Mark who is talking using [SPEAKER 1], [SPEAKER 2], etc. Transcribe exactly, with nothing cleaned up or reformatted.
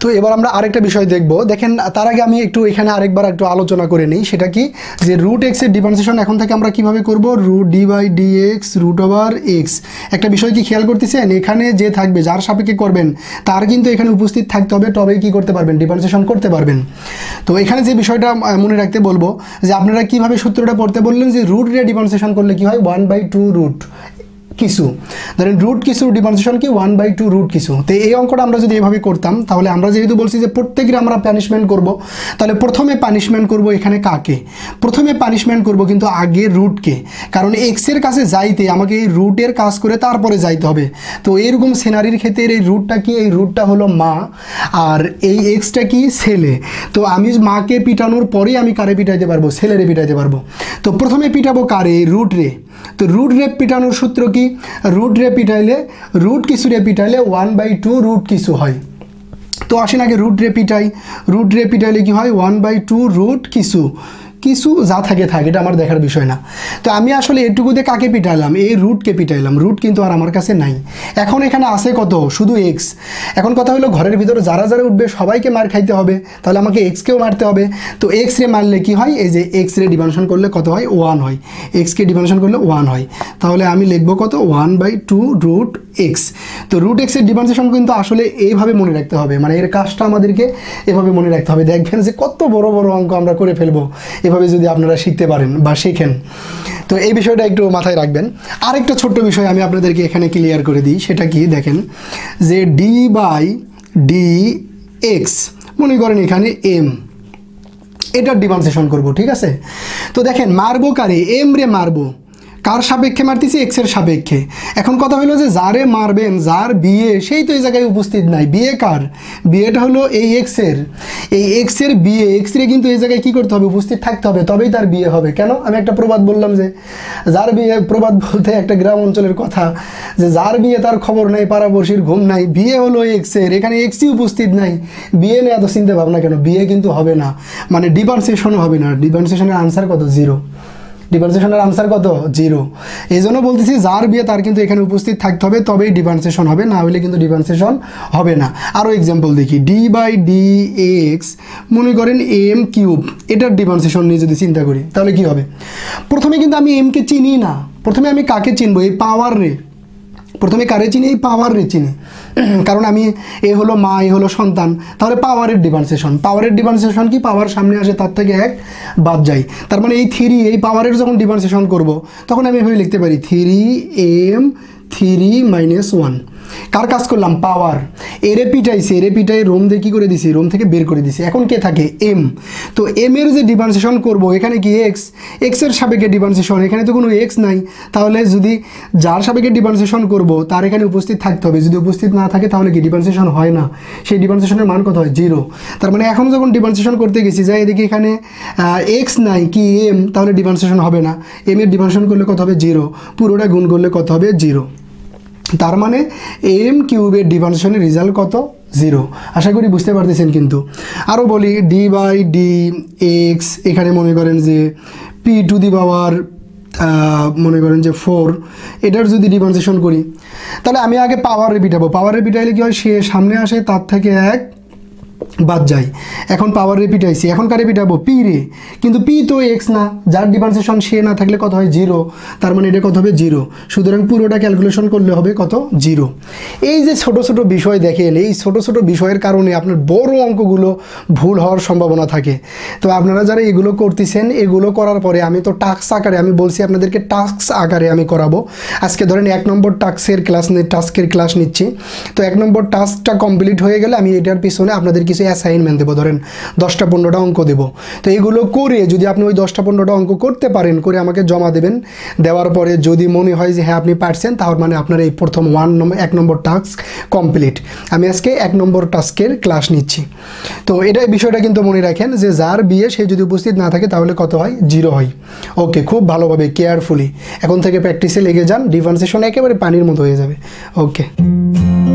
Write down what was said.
[SPEAKER 1] তো এবার আমরা আরেকটা বিষয় দেখব। দেখেন তার আগে আমি একটু এখানে আরেকবার একটু আলোচনা করে নিই, সেটা কি যে রুট এক্স এর ডিফারেন্সিয়েশন এখন থেকে আমরা কিভাবে করব, root d by d x root over x. একটা বিষয় কি খেয়াল করতেছেন, এখানে যে থাকবে যার সাপেক্ষে করবেন তার কিন্তু এখানে উপস্থিত থাকতে হবে, তবেই কি করতে পারবেন, ডিফারেন্সিয়েশন করতে পারবেন। তো এখানে যে বিষয়টা মনে রাখতে বলবো যে আপনারা কিভাবে সূত্রটা পড়তে বললেন যে রুট রে ডিফারেন্সিয়েশন করলে কি হয়, ওয়ান বাই টু রুট কিছু, ধরেন রুট কিছু ডিফারেন্সিয়েশন কি ওয়ান বাই টু রুট কিছু। তো এই অঙ্কটা আমরা যদি এভাবে করতাম, তাহলে আমরা যেহেতু বলছি যে প্রত্যেকের আমরা পানিশমেন্ট করব, তাহলে প্রথমে পানিশমেন্ট করব এখানে কাকে, প্রথমে পানিশমেন্ট করব কিন্তু আগে রুটকে, কারণ এক্সের কাছে যাইতে আমাকে এই রুটের কাজ করে তারপরে যাইতে হবে। তো এরকম সিনারির ক্ষেত্রে এই রুটটা কি, এই রুটটা হলো মা আর এই এক্সটা কি ছেলে। তো আমি মাকে পিটানোর পরেই আমি কারে পিটাইতে পারবো, ছেলেরে পিটাইতে পারবো। তো প্রথমে পিটাবো কারে, রুট রে। তো রুট রে পিটানোর সূত্র কি, রুট রে পিটাইলে রুট কিছু রে পিটাইলে ওয়ান বাই টু রুট কিছু হয়। তো আসেন আগে রুট রে পিটাই, রুট রে পিটাইলে কি হয়, ওয়ান বাই টু রুট কিছু, কিছু যা থাকে থাকে, এটা আমার দেখার বিষয় না। তো আমি আসলে এটুকুতে কাকে পিটাইলাম, এই রুটকে পিটাইলাম, রুট কিন্তু আর আমার কাছে নাই। এখন এখানে আছে কত, শুধু এক্স। এখন কথা হলো ঘরের ভিতরে যারা যারা উঠবে সবাইকে মার খাইতে হবে, তাহলে আমাকে এক্সকেও মারতে হবে। তো এক্স রে মারলে কি হয়, এই যে এক্স রে ডিভাইডেশন করলে কত হয়, ওয়ান হয়, এক্সকে ডিভাইডেশন করলে ওয়ান হয়। তাহলে আমি লিখবো কত, one by two root x. তো রুট এক্সের ডিফারেন্সিয়েশন কিন্তু আসলে এইভাবে মনে রাখতে হবে, মানে এর কাজটা আমাদেরকে এভাবে মনে রাখতে হবে। দেখবেন যে কত বড় বড় অঙ্ক আমরা করে ফেলবো এভাবে যদি আপনারা শিখতে পারেন বা শেখেন। তো এই বিষয়টা একটু মাথায় রাখবেন। আরেকটা ছোট্ট বিষয় আমি আপনাদেরকে এখানে ক্লিয়ার করে দিই, সেটা কি দেখেন যে ডি বাই ডি এক্স, মনে করেন এখানে এম, এটার ডিফারেন্সিয়েশন করব, ঠিক আছে। তো দেখেন মারবো কারে, এম রে মারবো, কার সাপেক্ষে মারতেছি, এক্সের সাপেক্ষে। এখন কথা হলো যে যারে মারবেন, যার বিয়ে, সেই তো এই জায়গায় উপস্থিত নাই। বিয়ে কার, বিয়েটা হলো এই এক্সের, এই এক্সের বিয়ে, এক্স রে কিন্তু এই জায়গায় কী করতে হবে, উপস্থিত থাকতে হবে, তবেই তার বিয়ে হবে। কেন, আমি একটা প্রবাদ বললাম যে যার বিয়ে, প্রবাদ বলতে একটা গ্রাম অঞ্চলের কথা, যে যার বিয়ে তার খবর নাই, পাড়াপড়শির ঘুম নাই। বিয়ে হলো এক্সের, এখানে এক্সই উপস্থিত নাই, বিয়ে নিয়ে এত চিন্তা ভাবনা কেন, বিয়ে কিন্তু হবে না, মানে ডিফারেন্সিয়েশনও হবে না। ডিফারেন্সিয়েশনের আনসার কত, জিরো। ডিফারেন্সিয়েশনের আনসার কত, জিরো। এই জন্য বলতেছি যার বিয়ে তার কিন্তু এখানে উপস্থিত থাকতে হবে, তবেই ডিফারেন্সিয়েশন হবে, না হলে কিন্তু ডিফারেন্সিয়েশন হবে না। আরও এক্সাম্পল দেখি, ডি বাই ডি এক্স, মনে করেন এম কিউব, এটার ডিফারেন্সিয়েশন নিয়ে যদি চিন্তা করি তাহলে কি হবে। প্রথমে কিন্তু আমি এমকে চিনি না, প্রথমে আমি কাকে চিনবো, এই পাওয়ার রে, প্রথমে কারে চিনি, এই পাওয়ার রে চিনি, কারণ আমি এ হলো মা, এ হলো সন্তান। তাহলে পাওয়ারের ডিফারেন্সিয়েশন, পাওয়ারের ডিফারেন্সিয়েশন কি, পাওয়ার সামনে আসে তার থেকে এক বাদ যায়। তার মানে এই থ্রি, এই পাওয়ারের যখন ডিফারেন্সিয়েশন করব তখন আমি এভাবে লিখতে পারি, three m three minus one. কার কাজ করলাম, পাওয়ার। এরে পিটাইছি, এরে পিটাই রোম দিয়ে কী করে দিছি, রোম থেকে বের করে দিছি। এখন কে থাকে, এম। তো এম এর যে ডিফারেন্সিয়েশন করব, এখানে কি এক্স, এক্সের সাপেক্ষে ডিফারেন্সিয়েশন, এখানে তো কোনো এক্স নাই। তাহলে যদি যার সাপেক্ষে ডিফারেন্সিয়েশন করব তার এখানে উপস্থিত থাকতে হবে, যদি উপস্থিত না থাকে তাহলে কি ডিফারেন্সিয়েশন হয় না, সেই ডিফারেন্সিয়েশনের মান কত হয়, জিরো। তার মানে এখন যখন ডিফারেন্সিয়েশন করতে গেছি, যাই এদিকে এখানে এক্স নাই, কি এম, তাহলে ডিফারেন্সিয়েশন হবে না। এম এর ডিফারেন্সিয়েশন করলে কত হবে, জিরো, পুরোটা গুণ করলে কত হবে, জিরো। তার মানে এম কিউবের ডিফারেন্সিয়েশনের রেজাল্ট কত, জিরো। আশা করি বুঝতে পারতেছেন। কিন্তু আরও বলি, ডি বাই ডি এক্স, এখানে মনে করেন যে পি টু দি পাওয়ার মনে করেন যে ফোর, এটার যদি ডিফারেন্সিয়েশন করি তাহলে আমি আগে পাওয়ারে পিটাবো। পাওয়ারে পিটাইলে কী হয়, সে সামনে আসে তার থেকে এক বাদ যায়। এখন পাওয়ার রে পিটাইছি, এখন কারে পিটাবো, পি রে, কিন্তু পি তো এক্স না, যার ডিফারেন্সিয়েশন সে না থাকলে কত হয়, জিরো। তার মানে এটা কত হবে, জিরো। সুতরাং পুরোটা ক্যালকুলেশন করলে হবে কত, জিরো। এই যে ছোট ছোট বিষয় দেখেন, এই ছোট ছোট বিষয়ের কারণে আপনার বড় অঙ্কগুলো ভুল হওয়ার সম্ভাবনা থাকে। তো আপনারা যারা এগুলো করতেছেন, এগুলো করার পরে আমি তো টাস্ক আকারে, আমি বলছি আপনাদেরকে টাস্ক আকারে আমি করাবো। আজকে ধরেন এক নম্বর টাস্কের ক্লাস টাস্কের ক্লাস নিচ্ছি। তো এক নম্বর টাস্কটা কমপ্লিট হয়ে গেলে আমি এটার পিছনে আপনাদের কিছু অ্যাসাইনমেন্ট দেবো, ধরেন দশটা পনেরোটা অঙ্ক দেবো। তো এগুলো করে যদি আপনি ওই দশটা পনেরোটা অঙ্ক করতে পারেন, করে আমাকে জমা দেবেন। দেওয়ার পরে যদি মনে হয় যে হ্যাঁ আপনি পারছেন, তাহলে মানে আপনার এই প্রথম ওয়ান নম্বর এক নম্বর টাস্ক কমপ্লিট। আমি আজকে এক নম্বর টাস্কের ক্লাস নিচ্ছি। তো এটা বিষয়টা কিন্তু মনে রাখেন যে যার বিয়ে সে যদি উপস্থিত না থাকে তাহলে কত হয়, জিরো হয়। ওকে, খুব ভালোভাবে কেয়ারফুলি এখন থেকে প্র্যাকটিসে লেগে যান, ডিফারেন্সিয়েশন একেবারে পানির মতো হয়ে যাবে। ওকে।